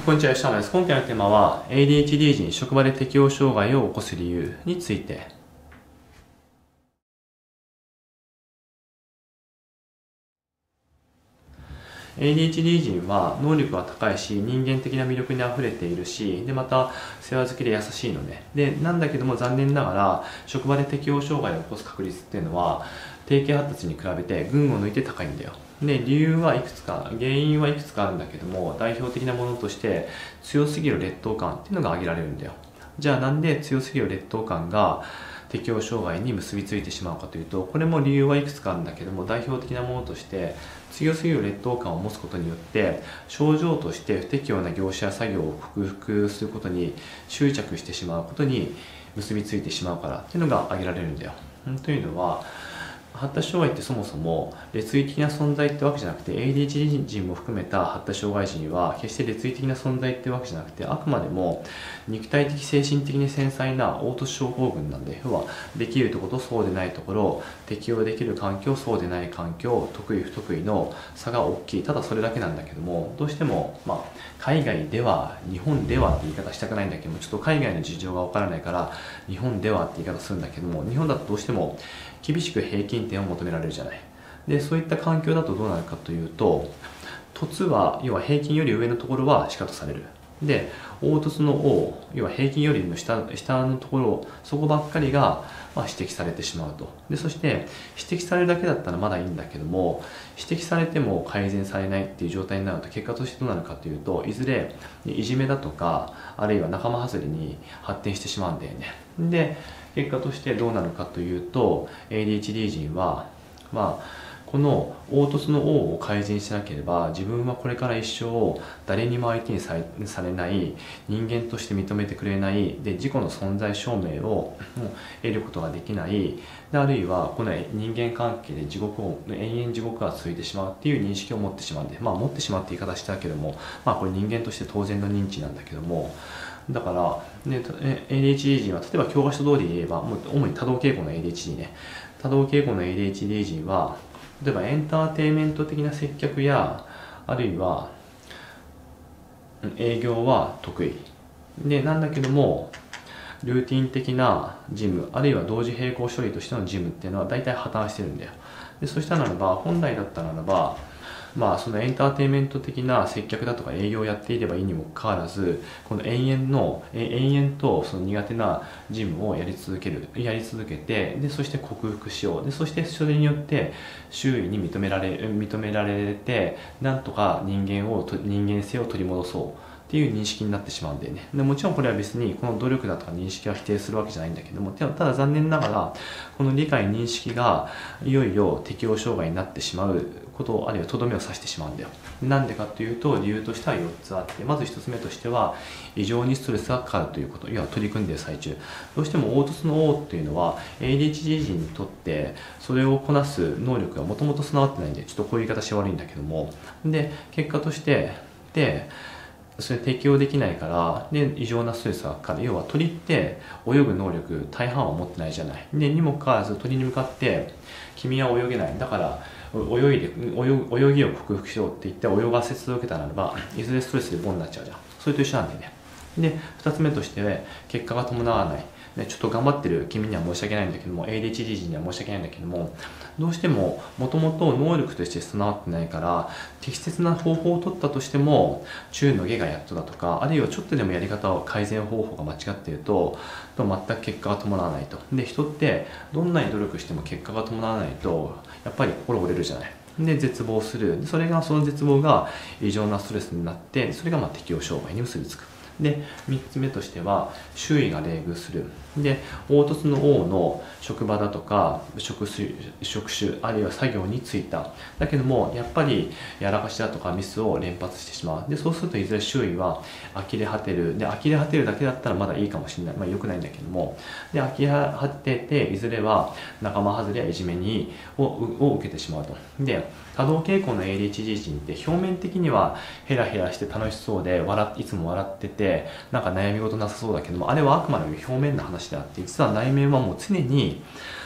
こんにちは、吉原です。今回のテーマは ADHD 時に職場で適応障害を起こす理由について。ADHD 人は能力が高いし、人間的な魅力に溢れているし、でまた世話好きで優しいのね。なんだけども残念ながら職場で適応障害を起こす確率っていうのは定型発達に比べて群を抜いて高いんだよ。理由はいくつか、原因はいくつかあるんだけども、代表的なものとして強すぎる劣等感っていうのが挙げられるんだよ。じゃあなんで強すぎる劣等感が適応障害に結びついてしまうかというと、これも理由はいくつかあるんだけども、代表的なものとして強すぎる劣等感を持つことによって症状として不適応な業種や作業を克服することに執着してしまうことに結びついてしまうからっていうのが挙げられるんだよ。というのは、発達障害ってそもそも劣位的な存在ってわけじゃなくて、 ADHD 人も含めた発達障害児には決して劣位的な存在ってわけじゃなくて、あくまでも肉体的精神的に繊細な凹凸症候群なんで、要はできるところとそうでないところ、適応できる環境、そうでない環境、得意不得意の差が大きい。ただそれだけなんだけども、どうしても海外では、日本ではって言い方したくないんだけども、ちょっと海外の事情がわからないから日本ではって言い方するんだけども、日本だとどうしても厳しく平均点を求められるじゃない。そういった環境だとどうなるかというと、凸は要は平均より上のところはシカトされる。凹凸の O、 要は平均よりの下のところ、そこばっかりが指摘されてしまうと。そして指摘されるだけだったらまだいいんだけども、指摘されても改善されないっていう状態になると、結果としてどうなるかというと、いずれいじめだとか、あるいは仲間外れに発展してしまうんだよね。結果としてどうなるかというと、 ADHD 人はこの凹凸の O を改善しなければ、自分はこれから一生誰にも相手にされない、人間として認めてくれない、自己の存在証明を得ることができない、あるいはこの人間関係で延々地獄が続いてしまうっていう認識を持ってしまうんで、持ってしまうって言い方したけども、これ人間として当然の認知なんだけども、だから、ADHD 人は、例えば教科書通りで言えば、主に多動傾向の ADHD ね。多動傾向の ADHD 人は、例えばエンターテインメント的な接客や、あるいは営業は得意なんだけども、ルーティン的な事務、あるいは同時並行処理としての事務っていうのは大体破綻してるんだよ。そうしたならば、本来だったならば、そのエンターテインメント的な接客だとか営業をやっていればいいにもかかわらず、この延々とその苦手な事務をやり続けて、そして克服しよう。そしてそれによって周囲に認められて、なんとか人間性を取り戻そうっていう認識になってしまうんだよね。もちろんこれは別にこの努力だとか認識は否定するわけじゃないんだけども、ただ残念ながらこの理解認識がいよいよ適応障害になってしまうこと、あるいはとどめを刺してしまうんだよ。なんでかというと、理由としては4つあって、まず1つ目としては異常にストレスがかかるということ。要は取り組んでいる最中、どうしても凹凸の O っていうのは ADHD 人にとってそれをこなす能力がもともと備わってないんで、ちょっとこういう言い方して悪いんだけども、結果としてそれ適応できないから、異常なストレスがかかる。要は鳥って泳ぐ能力大半は持ってないじゃない。にもかかわらず鳥に向かって君は泳げない、だから泳ぎを克服しようって言って泳がせ続けたならば、いずれストレスでボンになっちゃうじゃん。それと一緒なんだよね。2つ目として結果が伴わない。ちょっと頑張ってる君には申し訳ないんだけども、 ADHD 人には申し訳ないんだけども、どうしてももともと能力として備わってないから、適切な方法を取ったとしても中の下がやっとだとか、あるいはちょっとでもやり方を改善方法が間違っていると全く結果が伴わないと。人ってどんなに努力しても結果が伴わないとやっぱり心折れるじゃない。絶望する。その絶望が異常なストレスになって、それが適応障害に結びつく。3つ目としては周囲が冷遇する。凹凸の O の職場だとか職種、あるいは作業に就いた。だけどもやっぱりやらかしだとかミスを連発してしまう。そうするといずれ周囲は呆れ果てる。呆れ果てるだけだったらまだいいかもしれない。良くないんだけども、呆れ果てていずれは仲間外れやいじめを受けてしまうと。多動傾向の ADHD 人って表面的にはヘラヘラして楽しそうでいつも笑ってて、なんか悩み事なさそうだけども、あれはあくまでも表面の話であって、実は内面はもう常に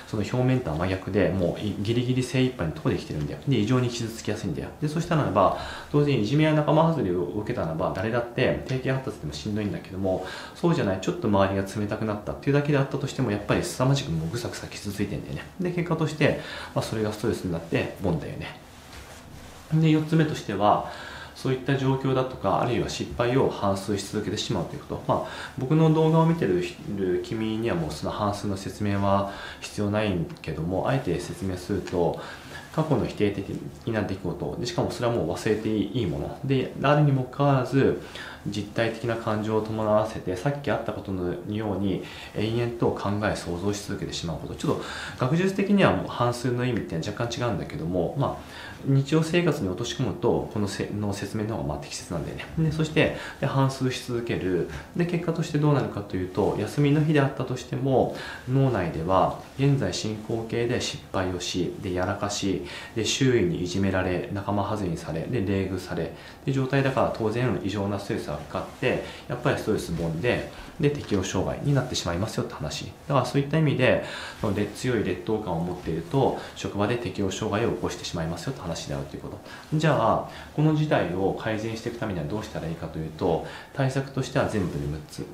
その表面とは真逆で、もうギリギリ精一杯のところで生きてるんだよ。で、異常に傷つきやすいんだよ。で、そしたらば、当然いじめや仲間外れを受けたならば、誰だって定型発達でもしんどいんだけども、そうじゃない、ちょっと周りが冷たくなったっていうだけであったとしても、やっぱり凄まじくもうぐさぐさ傷ついてんだよね。で、結果として、それがストレスになってボンだよね。で、4つ目としては、そういった状況だとか、あるいは失敗を反芻し続けてしまうということ。僕の動画を見てる君にはもうその反芻の説明は必要ないけども、あえて説明すると、過去の否定的な出来事で、しかもそれはもう忘れていいものであるにもかかわらず、実体的な感情を伴わせて、さっきあったことのように延々と考え想像し続けてしまうこと。ちょっと学術的にはもう反芻の意味って若干違うんだけども、日常生活に落とし込むとこの説明の方が適切なんだよね。で、そして反芻し続ける。で、結果としてどうなるかというと、休みの日であったとしても脳内では現在進行形で失敗をし、でやらかし、で周囲にいじめられ、仲間外れにされ、で冷遇されで状態だから、当然異常なストレスがかかって、やっぱりストレスボンで適応障害になってしまいますよって話だから、そういった意味でその強い劣等感を持っていると職場で適応障害を起こしてしまいますよって話であるということ。じゃあこの事態を改善していくためにはどうしたらいいかというと、対策としては全部で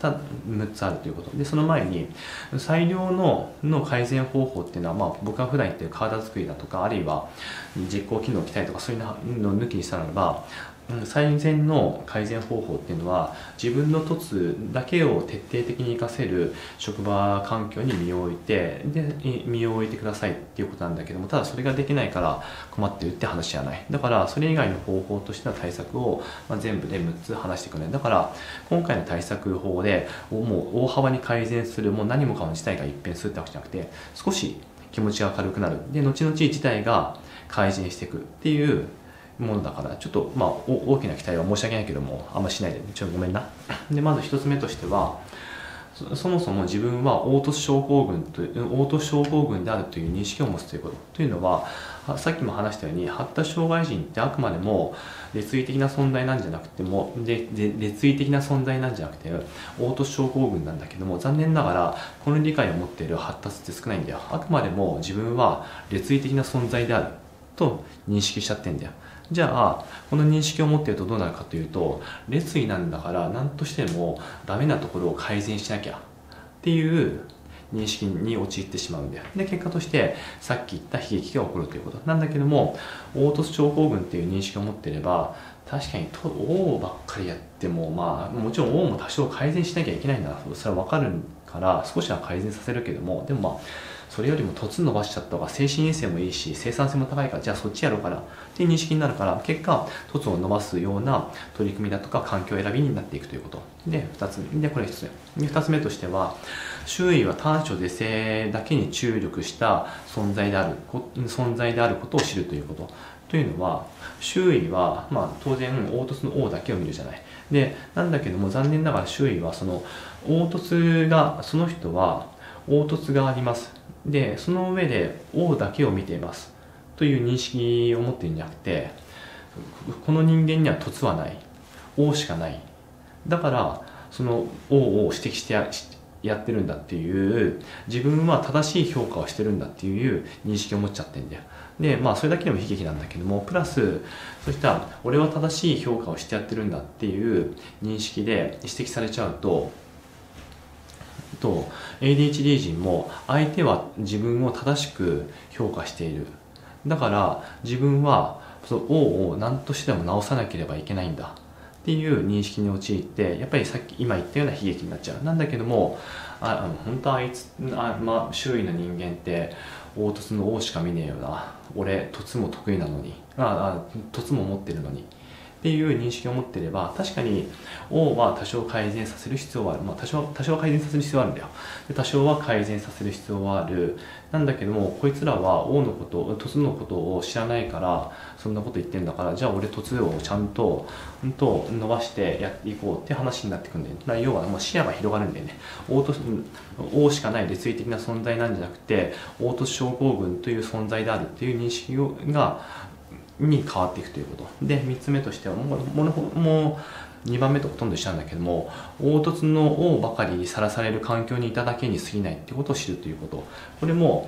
6つあるということで、その前に最良の改善方法っていうのは、僕が普段言ってる体作りだとか、あるいは実行機能を鍛えとか、そういうのを抜きにしたならば、最善の改善方法っていうのは、自分の凸だけを徹底的に活かせる職場環境に身を置いてくださいっていうことなんだけども、ただそれができないから困ってるって話じゃない。だからそれ以外の方法としての対策を、全部で6つ話していくね。だから今回の対策法でもう大幅に改善する、もう何もかも事態が一変するってわけじゃなくて、少し気持ちが軽くなる。で、後々事態が改善していくっていうものだから、ちょっと大きな期待は申し訳ないけども、あんましないで、ごめんな。で、まず一つ目としては、そもそも自分はオートス症候群であるという認識を持つということ。というのは、さっきも話したように、発達障害人ってあくまでも劣位的な存在なんじゃなくても、劣位的な存在なんじゃなくて、オートス症候群なんだけども、残念ながら、この理解を持っている発達って少ないんだよ。あくまでも自分は劣位的な存在であると認識しちゃってんだよ。じゃあこの認識を持っているとどうなるかというと、劣位なんだから何としてもダメなところを改善しなきゃっていう認識に陥ってしまうんだよ。で、結果としてさっき言った悲劇が起こるということなんだけども、オートス症候群っていう認識を持っていれば、確かにOばっかりやっても、もちろん O も多少改善しなきゃいけないんだ、それは分かるから少しは改善させるけども、でもそれよりも突伸ばしちゃった方が精神衛生もいいし生産性も高いから、じゃあそっちやろうかなっていう認識になるから、結果突を伸ばすような取り組みだとか環境選びになっていくということで、2つ目で、これ1つ目で、2つ目としては、周囲は短所是正だけに注力した存在であることを知るということ。というのは、周囲は、当然凹凸の O だけを見るじゃない。で、なんだけども残念ながら周囲はそのその人は凹凸があります。で、その上で O だけを見ていますという認識を持っているんじゃなくて、この人間には凸はない。O しかない。だから、その O を指摘してやってるんだっていう、自分は正しい評価をしてるんだっていう認識を持っちゃってるんだよ。で、それだけでも悲劇なんだけども、プラス、そうした俺は正しい評価をしてやってるんだっていう認識で指摘されちゃうと、ADHD 人も相手は自分を正しく評価している。だから自分はその O を何としても直さなければいけないんだっていう認識に陥って、やっぱり今言ったような悲劇になっちゃう。なんだけども、本当は周囲の人間って凹凸の O しか見ねえよな。俺、凸も得意なのに。凸も持ってるのに。っていう認識を持っていれば、確かに O は多少改善させる必要はある。多少改善させる必要はあるんだよ。で、多少は改善させる必要はある。なんだけども、こいつらは O のこと、凸のことを知らないから、そんなこと言ってんだから、じゃあ俺凸をちゃんと伸ばしてやっていこうって話になってくるんだよね。要はもう視野が広がるんだよね。O しかない劣位的な存在なんじゃなくて、凹凸症候群という存在であるっていう認識がに変わっていくということで、3つ目としてはもう2番目とほとんど一緒なんだけども、凹凸の王ばかりにさらされる環境にいただけに過ぎないっていうことを知るということ。これも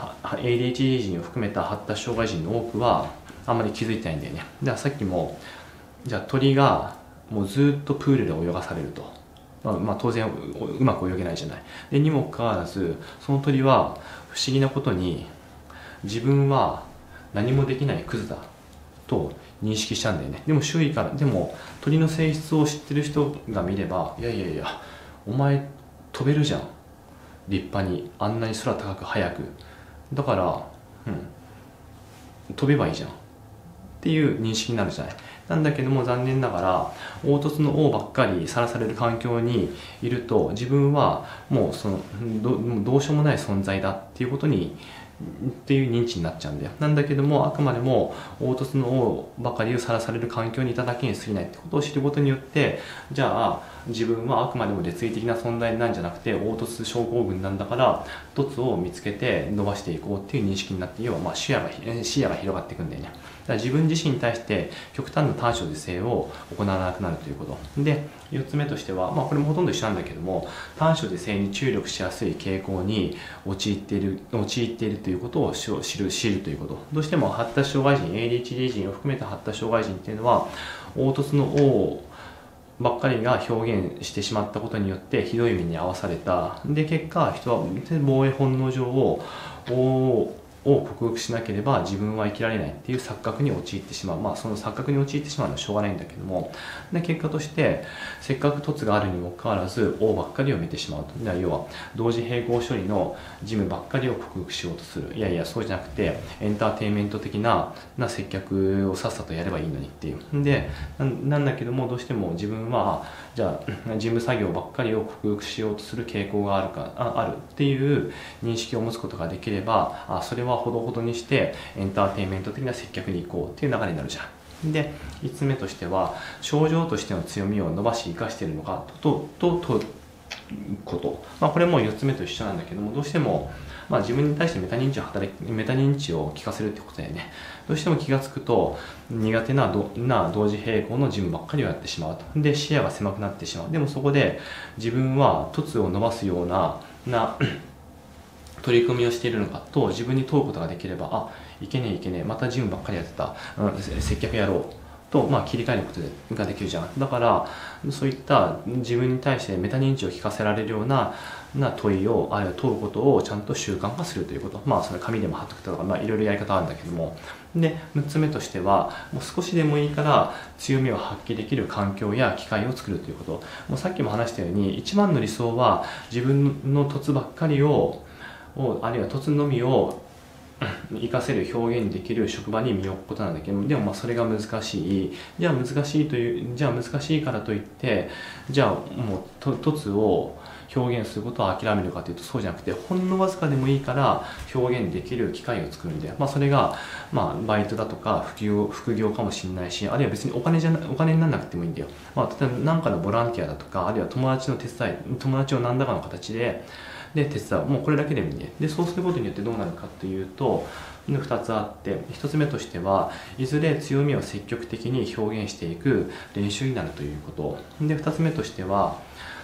ADHD 人を含めた発達障害児の多くはあんまり気づいてないんだよね。だからさっきも、じゃあ鳥がもうずっとプールで泳がされると、当然うまく泳げないじゃない。でにもかかわらず、その鳥は不思議なことに自分は何もできないクズだと認識しちゃうんだよね。でも周囲から、でも鳥の性質を知ってる人が見れば、いやいやいや、お前飛べるじゃん、立派にあんなに空高く速く、だから、飛べばいいじゃんっていう認識になるじゃない。なんだけども残念ながら凹凸の王ばっかりさらされる環境にいると、自分はもうどうしようもない存在だっていうことにっていう認知になっちゃうんだよ。なんだけどもあくまでも凹凸の王ばかりをさらされる環境にいただけに過ぎないってことを知ることによって、じゃあ自分はあくまでも劣位的な存在なんじゃなくて凹凸症候群なんだから凸を見つけて伸ばしていこうっていう認識になって、要は視野が広がっていくんだよね。だから自分自身に対して極端な短所自制を行わなくなるということで、4つ目としては、これもほとんど一緒なんだけども、短所自制に注力しやすい傾向に陥っているということを知るということ。どうしても発達障害人 ADHD 人を含めた発達障害人っていうのは凹凸の王ばっかりが表現してしまったことによってひどい目に遭わされた。で結果人は防衛本能上を克服しなければ自分は生きられないっていう錯覚に陥ってしまう。その錯覚に陥ってしまうのはしょうがないんだけども、で結果としてせっかく凸があるにもかかわらず O ばっかりを見てしまうと。要は同時並行処理の事務ばっかりを克服しようとする。いやいやそうじゃなくてエンターテインメント的な接客をさっさとやればいいのにっていう。でなんだけども、どうしても自分はじゃあ事務作業ばっかりを克服しようとする傾向があるっていう認識を持つことができれば、それはほどほどにしてエンターテインメント的な接客に行こうっていう流れになるじゃん。で5つ目としては、症状としての強みを伸ばし生かしているのかとこと。これも4つ目と一緒なんだけども、どうしても自分に対してメタ認知を聞かせるってことだよね。どうしても気がつくと苦手な同時並行の事務ばっかりをやってしまうと。で視野が狭くなってしまう。でもそこで自分は凸を伸ばすような取り組みをしているのかと自分に問うことができれば、いけねえまた事務ばっかりやってた、接客やろうと、切り替えることができるじゃん。だからそういった自分に対してメタ認知を聞かせられるような問いを問うことをちゃんと習慣化するということ。その紙でも貼っとくとか、いろいろやり方あるんだけども、で6つ目としては、もう少しでもいいから強みを発揮できる環境や機会を作るということ。もうさっきも話したように一番の理想は自分の凸ばっかりをあるいは凸のみを活かせる、表現できる職場に身を置くことなんだけど、でもそれが難しい。じゃあ難しいからといってじゃあもう凸を表現することを諦めるかというとそうじゃなくて、ほんのわずかでもいいから表現できる機会を作るんで、それがバイトだとか副業かもしれないし、あるいは別にお金にならなくてもいいんだよ。例えば何かのボランティアだとか、あるいは友達を何らかの形で手伝う。もうこれだけでもいいね。でそうすることによってどうなるかというと2つあって、1つ目としてはいずれ強みを積極的に表現していく練習になるということで、2つ目としては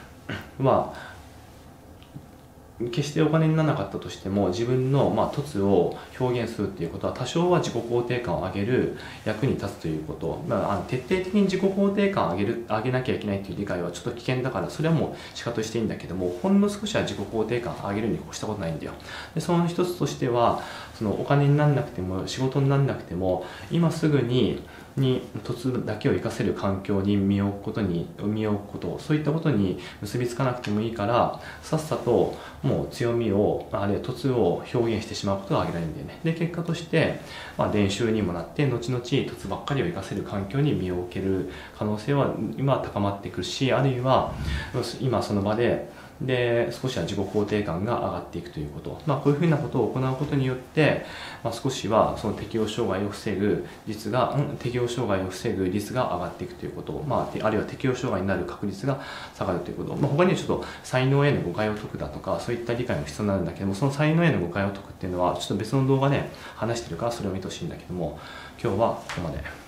決してお金にならなかったとしても自分の凸を表現するっていうことは多少は自己肯定感を上げる役に立つということ。徹底的に自己肯定感を上げなきゃいけないっていう理解はちょっと危険だから、それはもう仕方としていいんだけども、ほんの少しは自己肯定感を上げるに越したことないんだよ。でその一つとしては、そのお金にならなくても仕事にならなくても今すぐに凸だけを生かせる環境に身を置くこと、そういったことに結びつかなくてもいいから、さっさともう強みをあるいは凸を表現してしまうことが挙げられるんだよね。で結果として、練習にもなって後々凸ばっかりを生かせる環境に身を置ける可能性は今高まってくるし、あるいは今その場でで少しは自己肯定感が上がっていくということ、こういうふうなことを行うことによって、少しはその適応障害を防ぐ率が、適応障害を防ぐ率が上がっていくということ、あるいは適応障害になる確率が下がるということ、他にはちょっと才能への誤解を解くだとか、そういった理解も必要なんだけども、その才能への誤解を解くっていうのはちょっと別の動画で話してるからそれを見てほしいんだけども、今日はここまで。